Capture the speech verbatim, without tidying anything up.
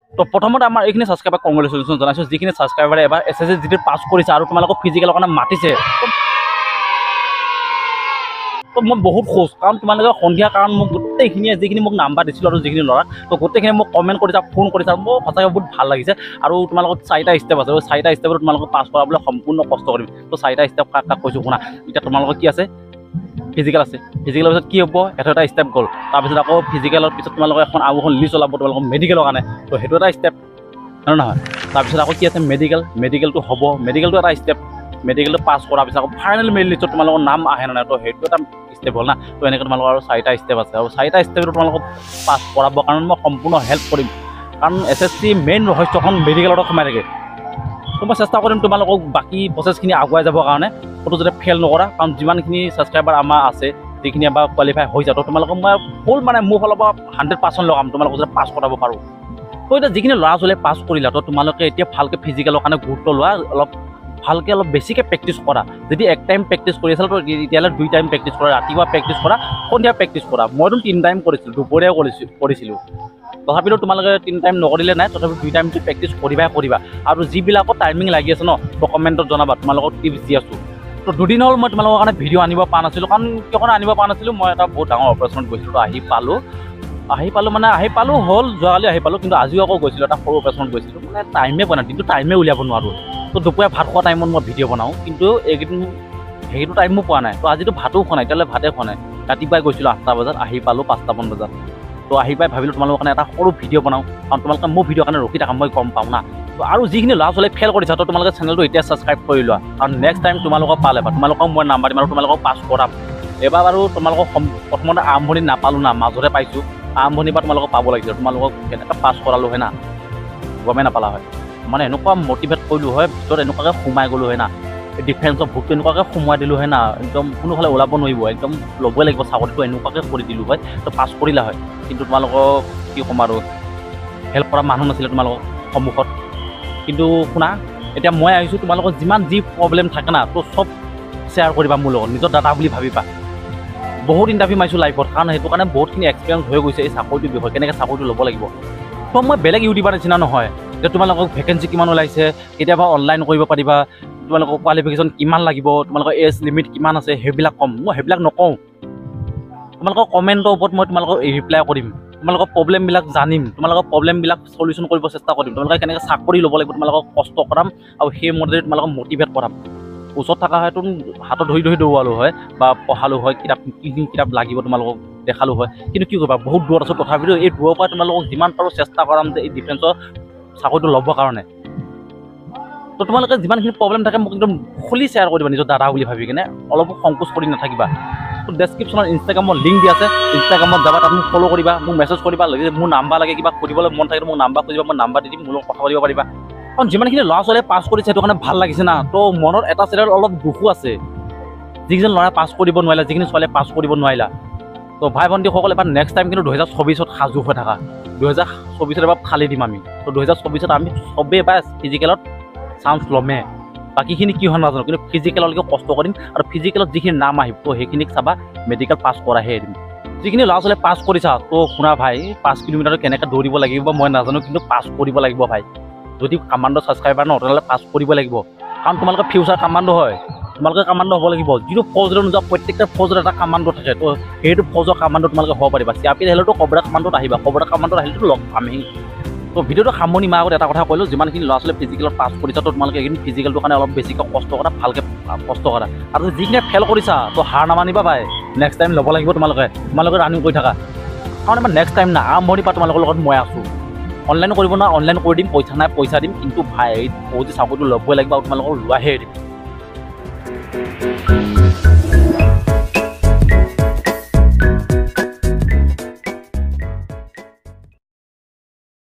তো প্ৰথমতে আমাৰ এইখিনি ছাবস্ক্ৰাইবাৰ কংগ্ৰেচুলেশ্যন জনাইছোঁ, যিখিনি ছাবস্ক্ৰাইবাৰে এবাৰ এছ এছ চি জিডিত পাছ কৰিছে আৰু তোমালোকক ফিজিকেলৰ কাৰণে মাতিছে। তো মই বহুত খুচ, কাৰণ তোমালোকে সন্ধিয়া কাৰণ মোক গোটেইখিনিয়ে যিখিনি মোক নাম্বাৰ দিছিলোঁ আৰু যিখিনি ল'ৰা, তো গোটেইখিনি মোক কমেণ্ট কৰিছা, ফোন কৰিছা, মোৰ সঁচাকৈ বহুত ভাল লাগিছে। আৰু তোমালোকক চাৰিটা ষ্টেপ আছে, চাৰিটা ষ্টেপত তোমালোকক পাছ কৰাবলৈ সম্পূৰ্ণ কষ্ট কৰিম। তো চাৰিটা ষ্টেপ কাক কাক কৈছোঁ শুনা। এতিয়া তোমালোকৰ কি আছে? ফিজিকেল আছে। ফিজিকেলৰ পিছত কি হ'ব? এটা এটা ষ্টেপ গ'ল। তাৰপিছত আকৌ ফিজিকেলৰ পিছত তোমালোকে এখন আৰু এখন লিষ্ট ওলাব তোমালোকৰ মেডিকেলৰ কাৰণে, তো সেইটো এটা ষ্টেপ, হয় নহয়? তাৰপিছত আকৌ কি আছে? মেডিকেল। মেডিকেলটো হ'ব, মেডিকেলটো এটা ষ্টেপ। মেডিকেলটো পাছ কৰাৰ পিছত আকৌ ফাইনেল মেৰিট লিষ্টত তোমালোকৰ নাম আহে নে নাই, তো সেইটো এটা ষ্টেপ হ'ল না। তো এনেকৈ তোমালোকৰ আৰু চাৰিটা ষ্টেপ আছে, আৰু চাৰিটা ষ্টেপটো তোমালোকক পাছ কৰাবৰ কাৰণে মই সম্পূৰ্ণ হেল্প কৰিম। কাৰণ এছ এছ চি মেইন ৰহস্যখন মেডিকেলতে সোমাই থাকে। তো মই চেষ্টা কৰিম তোমালোকক বাকী প্ৰচেছখিনি আগুৱাই যাবৰ কাৰণে, ক'তো যাতে ফেইল নকৰা। কাৰণ যিমানখিনি ছাবস্ক্ৰাইবাৰ আমাৰ আছে, যিখিনি এবাৰ কোৱালিফাই হৈছে, তো তোমালোকক মই ফুল মানে মোৰ ফালৰ পৰা হাণ্ড্ৰেড পাৰ্চেণ্ট লগাম তোমালোকক যাতে পাছ কৰাব পাৰোঁ। তো এতিয়া যিখিনি ল'ৰা ছোৱালীয়ে পাছ কৰিলা, তো তোমালোকে এতিয়া ভালকৈ ফিজিকেলৰ কাৰণে গুৰুত্ব লোৱা, অলপ ভালকৈ অলপ বেছিকৈ প্ৰেক্টিছ কৰা। যদি এক টাইম প্ৰেক্টিছ কৰি আছিলা, তো এতিয়ালৈ দুই টাইম প্ৰেক্টিছ কৰা, ৰাতিপুৱা প্ৰেক্টিছ কৰা, সন্ধিয়া প্ৰেক্টিছ কৰা। মইতো তিনি টাইম কৰিছিলোঁ, দুপৰীয়াও কৰিছোঁ কৰিছিলোঁ তথাপিতো তোমালোকে তিনি টাইম নকৰিলে নাই, তথাপিও দুই টাইমটো প্ৰেক্টিছ কৰিবাই কৰিবা। আৰু যিবিলাকৰ টাইমিং লাগি আছে ন, তো কমেণ্টত জনাবা, তোমালোকক টিপছ দি আছোঁ। তো দুদিন হ'ল মই তোমালোকৰ কাৰণে ভিডিঅ' আনিব পৰা নাছিলোঁ, কাৰণ কিয় কাৰণে আনিব পৰা নাছিলোঁ, মই এটা বহুত ডাঙৰ অপাৰেশ্যনত গৈছিলোঁ। তো আহি পালোঁ আহি পালোঁ মানে আহি পালোঁ হ'ল, যোৱাকালি আহি পালোঁ, কিন্তু আজিও আকৌ গৈছিলোঁ, এটা সৰু অপাৰেশ্যনত গৈছিলোঁ। মানে টাইমে পোৱা নাই, কিন্তু টাইমে উলিয়াব নোৱাৰোঁ। তো দুপৰীয়া ভাত খোৱা টাইমত মই ভিডিঅ' বনাওঁ, কিন্তু এইকেইদিন সেইটো টাইমো পোৱা নাই। তো আজিতো ভাতো খোৱা নাই, এতিয়ালৈ ভাতে খোৱা নাই। ৰাতিপুৱাই গৈছিলোঁ আঠটা বজাত, আহি পালোঁ পাঁচটামান বজাত। তো আহি পাই ভাবিলোঁ তোমালোকৰ কাৰণে এটা সৰু ভিডিঅ' বনাওঁ, কাৰণ তোমালোকে মোৰ ভিডিঅ'ৰ কাৰণে ৰখি থাকা, মই গম পাওঁ না। তো আৰু যিখিনি ল'ৰা ছোৱালীয়ে ফেইল কৰিছা, তো তোমালোকে চেনেলটো এতিয়া ছাবস্ক্ৰাইব কৰি লোৱা, কাৰণ নেক্সট টাইম তোমালোকক পালে বা তোমালোকক মই নাম্বাৰ দিম আৰু তোমালোকক পাছ কৰাম। এবাৰ বাৰু তোমালোকক প্ৰথমতে আৰম্ভণিত নাপালোঁ না, মাজতে পাইছোঁ। আৰম্ভণিৰ পৰা তোমালোকক পাব লাগিছিল, তোমালোকক কেনেকৈ পাছ কৰালোঁ হয় না, গমেই নাপালা হয়। মানে এনেকুৱা মটিভেট কৰিলোঁ হয়, ভিতৰত এনেকুৱাকৈ সোমাই গ'লোঁ হয় না, ডিফেন্সৰ ভোটটো এনেকুৱাকৈ সোমোৱাই দিলোঁ হয় না, একদম কোনোফালে ওলাব নোৱাৰিব, একদম ল'বই লাগিব চাকৰিটো, এনেকুৱাকৈ কৰি দিলোঁ হয়, তো পাছ কৰিলা হয়। কিন্তু তোমালোকক কি ক'ম আৰু, হেল্প কৰা মানুহ নাছিলে তোমালোকৰ সন্মুখত। কিন্তু শুনা, এতিয়া মই আহিছোঁ, তোমালোকৰ যিমান যি প্ৰব্লেম থাকে না, তো চব শ্বেয়াৰ কৰিবা মোৰ লগত, নিজৰ দাদা বুলি ভাবিবা। বহুত ইণ্টাৰভিউ মাৰিছোঁ লাইফত, কাৰণ সেইটো কাৰণে বহুতখিনি এক্সপিৰিয়েঞ্চ হৈ গৈছে এই চাকৰিটোৰ বিষয়ে, কেনেকৈ চাকৰিটো ল'ব লাগিব। তো মই বেলেগ ইউটিউবাৰ নিচিনা নহয় যে তোমালোকক ভেকেঞ্চি কিমান ওলাইছে, কেতিয়াবা অনলাইন কৰিব পাৰিবা, তোমালোকৰ কোৱালিফিকেশ্যন কিমান লাগিব, তোমালোকৰ এজ লিমিট কিমান আছে, সেইবিলাক ক'ম। মই সেইবিলাক নকওঁ, তোমালোকৰ কমেণ্টৰ ওপৰত মই তোমালোকক ৰিপ্লাই কৰিম, তোমালোকৰ প্ৰব্লেমবিলাক জানিম, তোমালোকৰ প্ৰব্লেমবিলাক চলিউশ্যন কৰিব চেষ্টা কৰিম, তোমালোকে কেনেকৈ চাকৰি ল'ব লাগিব তোমালোকক কষ্ট কৰাম, আৰু সেই মতে তোমালোকক মটিভেট কৰাম। ওচৰত থকা হয়তো হাতত ধৰি ধৰি দৌৰালোঁ হয়, বা পঢ়ালোঁ হয়, কিতাপ কি কি কিতাপ লাগিব তোমালোকক দেখালোঁ হয়, কিন্তু কি কৰিবা, বহুত দূৰত আছোঁ। তথাপিতো এই দূৰৰ পৰা তোমালোকক যিমান পাৰোঁ চেষ্টা কৰাম যে এই ডিফেন্সৰ চাকৰিটো ল'বৰ কাৰণে। তো তোমালোকে যিমানখিনি প্ৰব্লেম থাকে মোক একদম খুলি শ্বেয়াৰ কৰি দিবা, নিজৰ দাদা বুলি ভাবি কিনে, অলপো সংকোচ কৰি নাথাকিবা। তো ডেছক্ৰিপশ্যনত ইনষ্টাগ্ৰামৰ লিংক দি আছে, ইনষ্টাগ্ৰামত যাবা, তাত মোক ফ'ল' কৰিবা, মোক মেছেজ কৰিবা, লাগিলে মোৰ নাম্বাৰ লাগে, কিবা সুধিবলৈ মন থাকিলে মোক নাম্বাৰ খুজিবা, মই নাম্বাৰ দি দিম, মোৰ লগত কথা পাতিব পাৰিবা। কাৰণ যিমানখিনি ল'ৰা ছোৱালীয়ে পাছ কৰিছে সেইটো কাৰণে ভাল লাগিছে না, তো মনত এটা চাইডত অলপ দুখো আছে, যিকেইজন ল'ৰাই পাছ কৰিব নোৱাৰিলা, যিখিনি ছোৱালীয়ে পাছ কৰিব নোৱাৰিলা। তো ভাই ভণ্টিসকল, এবাৰ নেক্সট টাইম কিন্তু দুহেজাৰ চৌবিছত সাজু হৈ থাকা। দুহেজাৰ চৌবিছত এবাৰ ফালি দিম আমি। তো দুহেজাৰ চৌবিছত আমি চবেই এবাৰ ফিজিকেলত চান্স ল'মে, বাকীখিনি কি হয় নাজানো, কিন্তু ফিজিকেললৈকে কষ্ট কৰিম, আৰু ফিজিকেলত যিখিনি নাম আহিব তো সেইখিনিক চাবা, মেডিকেল পাছ কৰাহে এৰিম। যিখিনি ল'ৰা ছোৱালীয়ে পাছ কৰিছা, তো শুনা ভাই, পাঁচ কিলোমিটাৰ কেনেকৈ দৌৰিব লাগিব মই নাজানো, কিন্তু পাছ কৰিব লাগিব ভাই। যদি কামাণ্ডো ছাবস্ক্ৰাইবাৰ ন, তেনেহ'লে পাছ কৰিব লাগিব, কাৰণ তোমালোকৰ ফিউচাৰ কামাণ্ডো হয়, তোমালোকে কামাণ্ডো হ'ব লাগিব। যিটো ফৌজলৈ নোযোৱা, প্ৰত্যেকটা ফৌজত এটা কামাণ্ডো থাকে, তো সেইটো ফৌজৰ কামাণ্ডো তোমালোকে হ'ব পাৰিবা। চি আৰ পি আহিলেতো কবৰা কামাণ্ডোত আহিবা, কবৰা কামাণ্ডোত আহিলেতো লগ পামেই। তো ভিডিঅ'টো সামৰণি মাৰ আগত এটা কথা ক'লোঁ, যিমানখিনি ল'ৰা ছোৱালীয়ে ফিজিকেলত পাছ কৰিছা, তো তোমালোকে এইখিনি ফিজিকেলটোৰ কাৰণে অলপ বেছিকৈ কষ্ট কৰা, ভালকৈ কষ্ট কৰা। আৰু যিখিনি ফেইল কৰিছা, তো হাৰ নামানিবা ভাই, নেক্সট টাইম ল'ব লাগিব তোমালোকে, তোমালোকে ৰানিং কৰি থাকা। কাৰণ এবাৰ নেক্সট টাইম না, আৰম্ভণিৰ পৰা তোমালোকৰ লগত মই আছোঁ। অনলাইন কৰিব না, অনলাইন কৰি দিম, পইচা নাই পইচা দিম, কিন্তু ভাই ফৌজি চাকৰিটো ল'বই লাগিব, আৰু তোমালোকৰ লোৱাহে দিম।